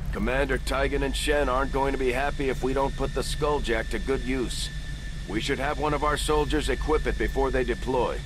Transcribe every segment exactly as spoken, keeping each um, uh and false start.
Commander Tygan and Shen aren't going to be happy if we don't put the Skulljack to good use. We should have one of our soldiers equip it before they deploy.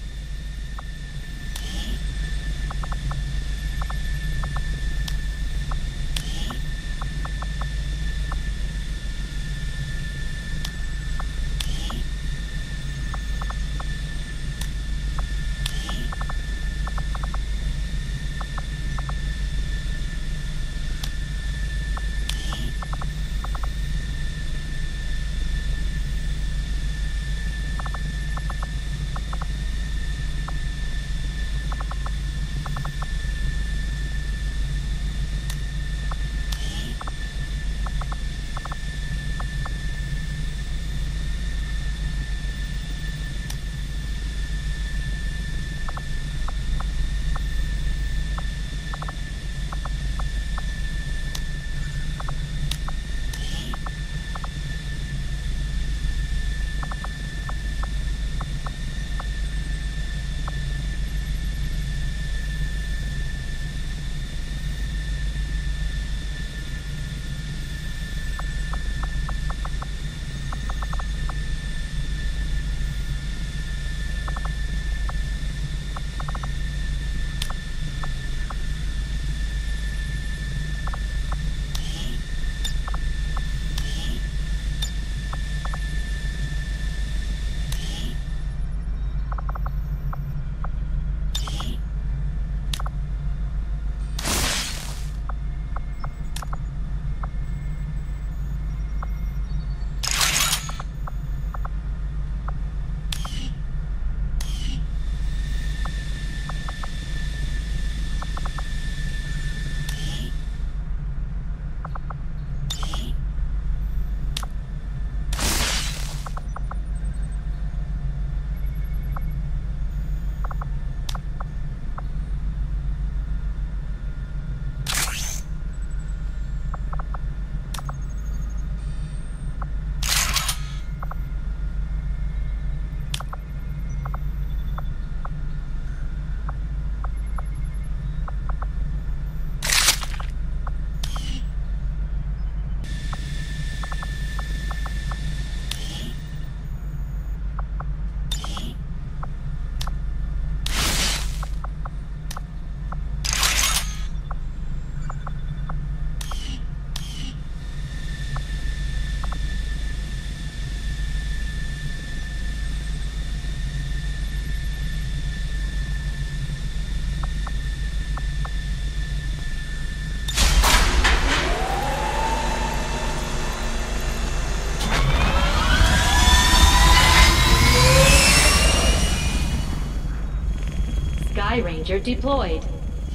Skyranger deployed.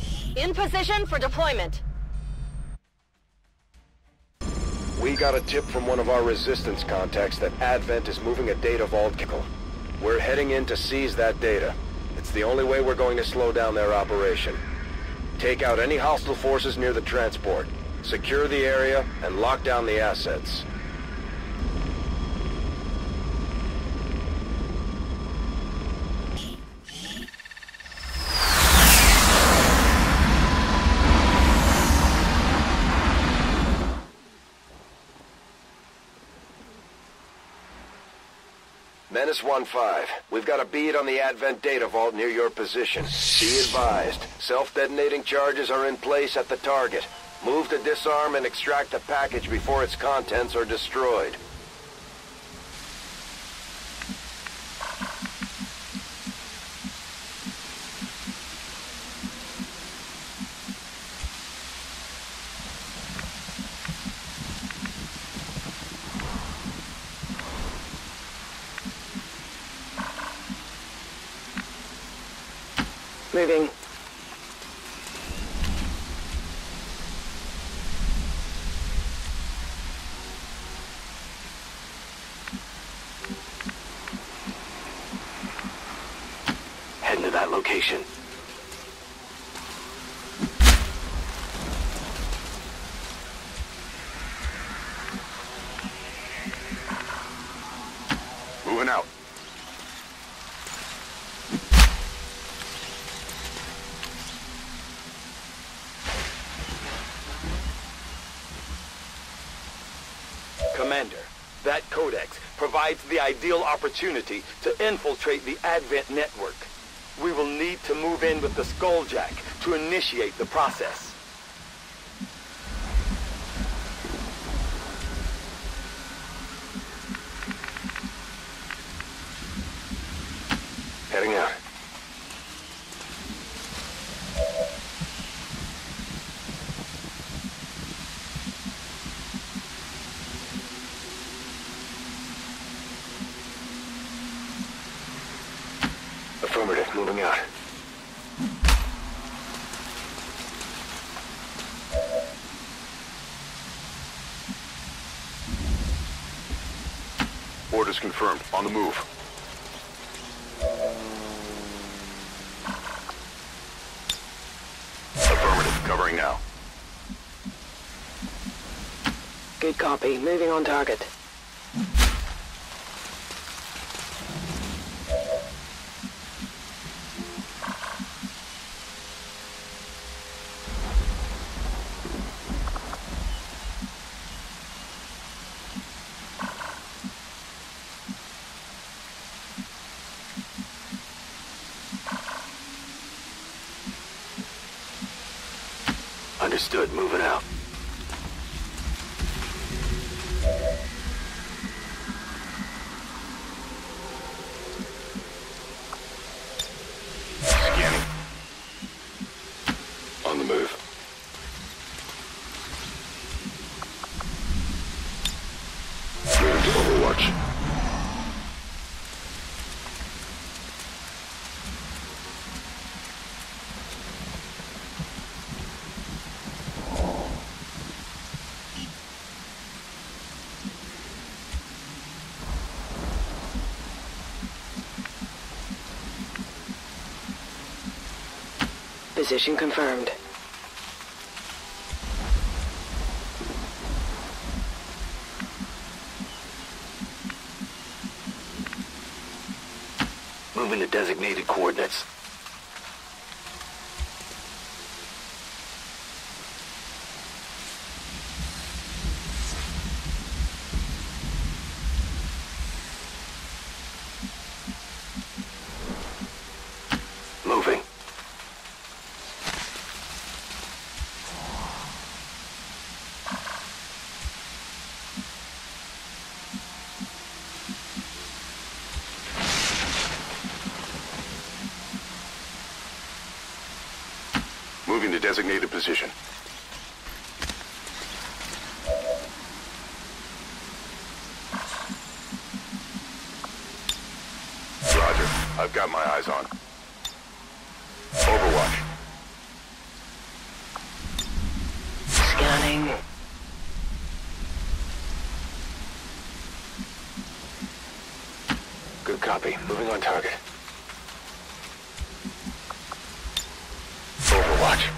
In position for deployment. We got a tip from one of our resistance contacts that Advent is moving a data vault. We're heading in to seize that data. It's the only way we're going to slow down their operation. Take out any hostile forces near the transport, secure the area, and lock down the assets. Menace one five, we've got a bead on the Advent data vault near your position. Be advised, self-detonating charges are in place at the target. Move to disarm and extract the package before its contents are destroyed. Moving. Heading to that location. Moving out. Commander. That codex provides the ideal opportunity to infiltrate the Advent network. We will need to move in with the Skulljack to initiate the process. Heading out. Affirmative, moving out. Orders confirmed. On the move. Affirmative. Covering now. Good copy. Moving on target. Understood. Moving out. Scanning. On the move. Moving to Overwatch. Position confirmed. Moving to designated coordinates. Moving. Moving to designated position. Roger. I've got my eyes on. Overwatch. Scanning. Good copy. Moving on target. Overwatch.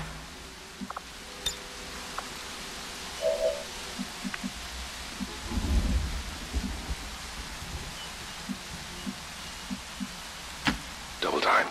Double time.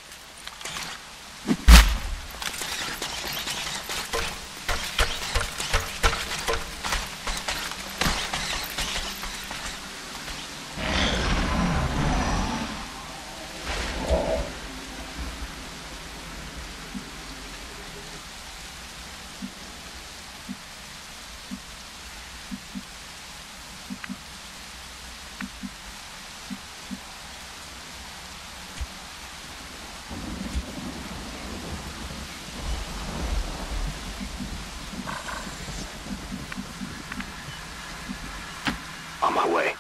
On my way.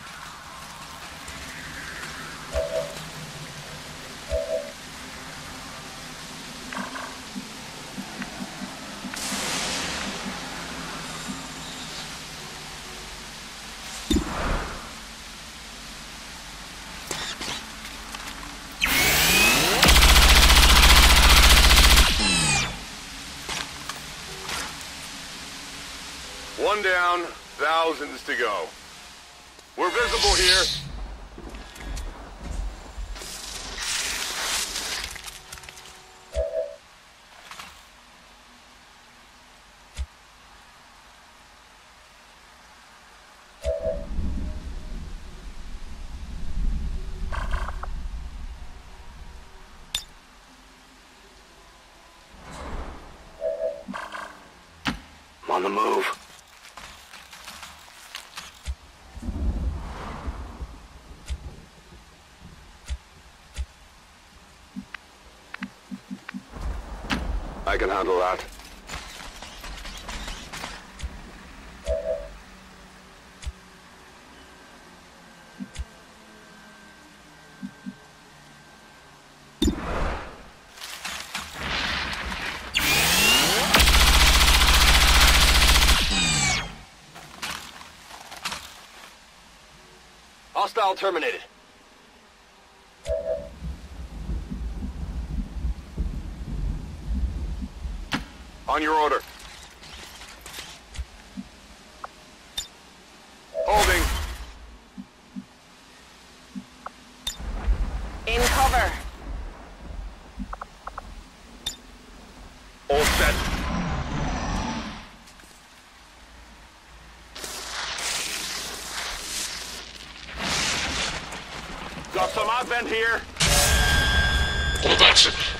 One down, thousands to go. We're visible here. On the move. I can handle that. Hostile terminated. On your order. Holding. In cover. All set. Got some advent here. Удачи!